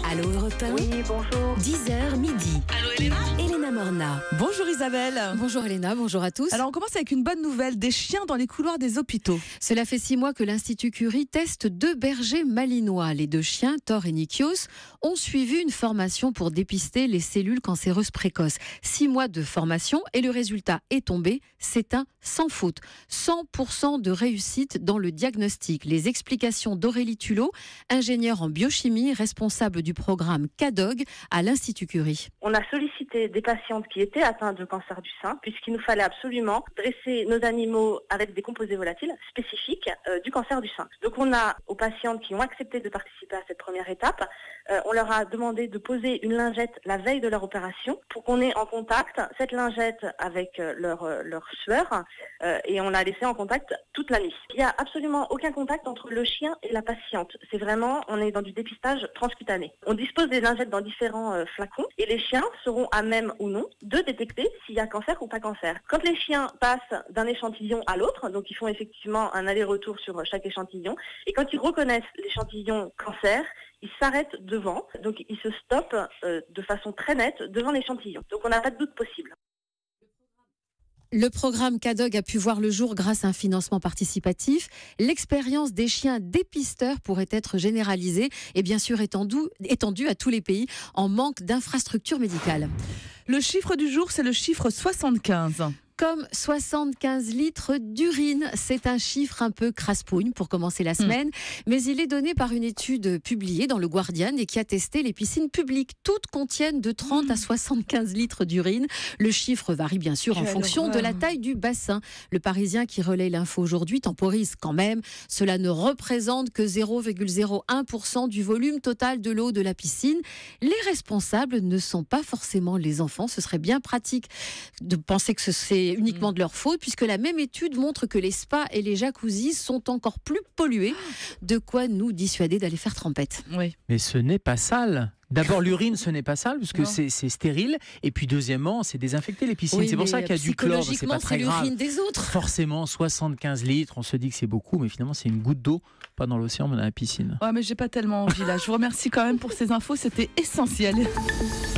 Allô Europe 1. Oui, bonjour. 10h midi. Allô Elena. Elena Morna. Bonjour Isabelle. Bonjour Elena, bonjour à tous. Alors on commence avec une bonne nouvelle, des chiens dans les couloirs des hôpitaux. Cela fait 6 mois que l'Institut Curie teste 2 bergers malinois. Les 2 chiens, Thor et Nikios, ont suivi une formation pour dépister les cellules cancéreuses précoces. 6 mois de formation et le résultat est tombé, c'est un sans faute. 100% de réussite dans le diagnostic. Les explications d'Aurélie Tulot, ingénieure en biochimie, responsable du programme CADOG à l'Institut Curie. On a sollicité des patientes qui étaient atteintes de cancer du sein, puisqu'il nous fallait absolument dresser nos animaux avec des composés volatiles spécifiques du cancer du sein. Donc on a, aux patientes qui ont accepté de participer à cette première étape, on leur a demandé de poser une lingette la veille de leur opération pour qu'on ait en contact cette lingette avec leur sueur et on l'a laissé en contact toute la nuit. Il n'y a absolument aucun contact entre le chien et la patiente. C'est vraiment, on est dans du dépistage transcutané. On dispose des lingettes dans différents flacons et les chiens seront à même ou non de détecter s'il y a cancer ou pas cancer. Quand les chiens passent d'un échantillon à l'autre, donc ils font effectivement un aller-retour sur chaque échantillon, et quand ils reconnaissent l'échantillon cancer, ils s'arrêtent devant, donc ils se stoppent de façon très nette devant l'échantillon. Donc on n'a pas de doute possible. Le programme CADOG a pu voir le jour grâce à un financement participatif. L'expérience des chiens dépisteurs pourrait être généralisée et bien sûr étendue à tous les pays en manque d'infrastructures médicales. Le chiffre du jour, c'est le chiffre 75. Comme 75 litres d'urine, c'est un chiffre un peu crasse-pougne pour commencer la semaine, mais il est donné par une étude publiée dans le Guardian et qui a testé les piscines publiques. Toutes contiennent de 30 à 75 litres d'urine. Le chiffre varie bien sûr en fonction de la taille du bassin. Le Parisien qui relaie l'info aujourd'hui temporise quand même. Cela ne représente que 0,01% du volume total de l'eau de la piscine. Les responsables ne sont pas forcément les enfants. Ce serait bien pratique de penser que c'est uniquement de leur faute, puisque la même étude montre que les spas et les jacuzzis sont encore plus pollués. De quoi nous dissuader d'aller faire trempette. Oui. Mais ce n'est pas sale. D'abord, l'urine, ce n'est pas sale, parce que c'est stérile. Et puis, deuxièmement, c'est désinfecter les piscines. Oui, c'est pour ça qu'il y a du chlore, c'est pas très grave. l'urine des autres. Forcément, 75 litres, on se dit que c'est beaucoup, mais finalement, c'est une goutte d'eau, pas dans l'océan, mais dans la piscine. Ouais, mais j'ai pas tellement envie là. Je vous remercie quand même pour ces infos, c'était essentiel.